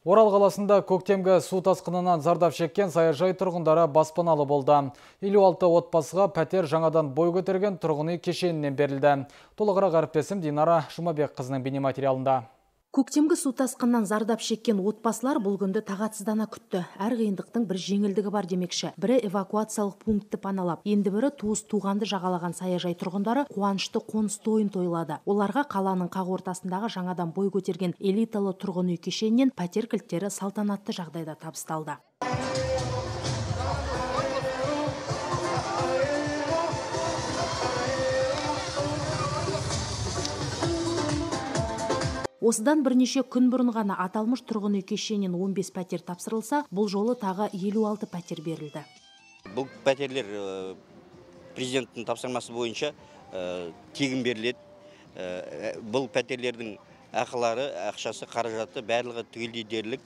Орал қаласында көктемгі су тасқынынан зардап шеккен саяжай тұрғындары баспаналы болды. 56 отбасыға пәтер жаңадан бой көтерген тұрғын үй кешенінен берілді. Толығырақ әріптесім Динара Жұмабек қызының бейнематериалында. Көктемгі су тасқынынан зардап шеккен отбасылар бұл күнді тағатсыздана күтті. Әр қиындықтың бір жеңілдігі бар демекші. Бірі эвакуациялық пунктті паналап, енді бірі туыс-туғанды жағалаған саяжай тұрғындары қуанышты қоныс тойын тойлады. Оларға қаланың қақ ортасындағы жаңадан бой көтерген элиталы тұрғын үй кешенінен пәтер кілттері салтанатты жағдайда табысталды. Осыдан бірнеше күн бұрын ғана аталмыш тұрғын үй кешенінен 15 пәтер тапсырылса, бұл жолы тағы 56 пәтер берілді. Бұл пәтерлер президенттің тапсырмасы бойынша тегін беріледі. Бұл пәтерлердің ақылары, ақшасы, қаражаты барлығы түгелдей дерлік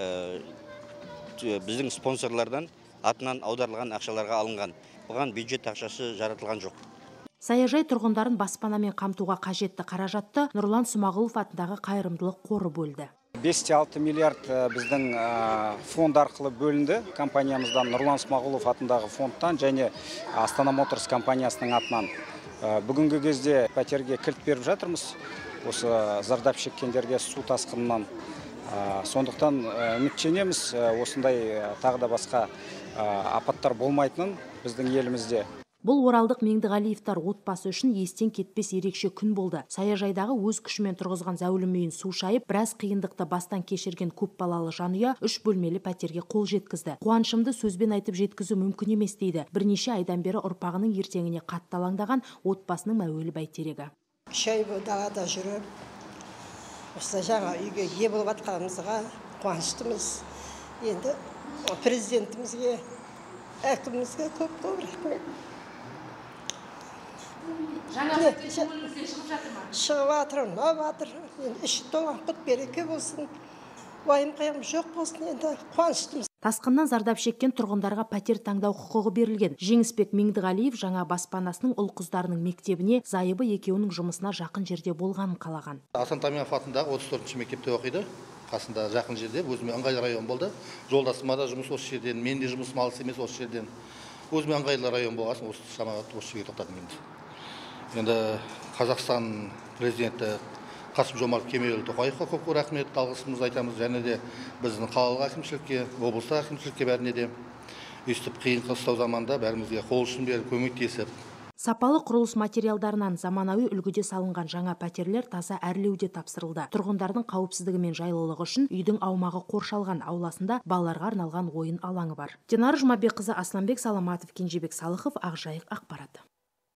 біздің спонсорлардан атынан аударылған ақшаларға алынған. Бұған бюджет ақшасы жаратылған жоқ. Саяжай тұрғындарын баспанамен қамтуға қажетті қаражатты Нұрлан Смағұлов атындағы қайырымдылық қоры бөлді. 5-6 миллиард біздің фонд арқылы бөлінді. Компаниямыздан Нұрлан Смағұлов атындағы фондтан және Астана Моторс компаниясының атынан. Бүгінгі кезде пәтерге кілт беріп жатырмыз. Осы зардап шеккендерге су тасқынынан. Сондықтан үміттенеміз, осындай тағы да басқа апаттар болмайтынын біздің елімізде. Бұл оралдық Меңдіғалиевтар отбасы үшін естен кетпес ерекше күн болды. Саяжайдағы өз күшімен тұрғызған зәулім үйін су шайып, біраз қиындықты бастан кешірген көп балалы жанұя 3 бөлмелі пәтерге қол жеткізді. Қуанышымды сөзбен айтып жеткізу мүмкін емес дейді. Бірнеше айдан бері ұрпағының ертеңіне қатты алаңдаған отбасының мәуелі бәйтерегі. 3 ай далада жүріп, осы жаңа үйге ие болып жатқанымызға қуаныштымыз. Енді президентімізге, әкімімізге көп рахмет. Жаңа пәтер көңіліңізден шығып жатыр ма? Шығып жатыр. Енді іші толған құт береке болсын. Уайым-қайым жоқ болсын, енді қуаныштымыз. Тасқыннан зардап шеккен тұрғындарға пәтер таңдау құқығы берілген. Жеңісбек Меңдіғалиев жаңа баспанасының ұл-қыздарының мектебіне зайыбы екеуінің жұмысына жақын жерде болғанын қалаған. Асан Тамиянов атындағы 34-ші мектепте оқиды. Қасында жақын жерде, өзіме ыңғайлы район болды. Жолдасыма да жұмыс осы жерден, мен де жұмысым алыс емес осы жерден. Өзіме ыңғайлы район болғасын, осы жерге тоқтадым енді. Енді Қазақстан президенті Қасым-Жомарт Кемелұлы Тоқаевқа көп рахмет, алғысымызды айтамыз, және де біздің қалалық әкімшілікке, облыстық әкімшілікке бәріне де өйстіп қиын-қыстау заманда бәрімізге қол ұшын беріп, көмектесіп. Сапалы құрылыс материалдарынан заманауи үлгіде салынған жаңа пәтерлер таза әрлеуде тапсырылды. Тұрғындардың қауіпсіздігі мен жайлылығы үшін үйдің аумағы қоршалған, ауласында балаларға арналған ойын алаңы бар. Динара Жұмабек қызы, Асланбек Саламатов, Кенжебек Салықов, Ақжайық ақпарат.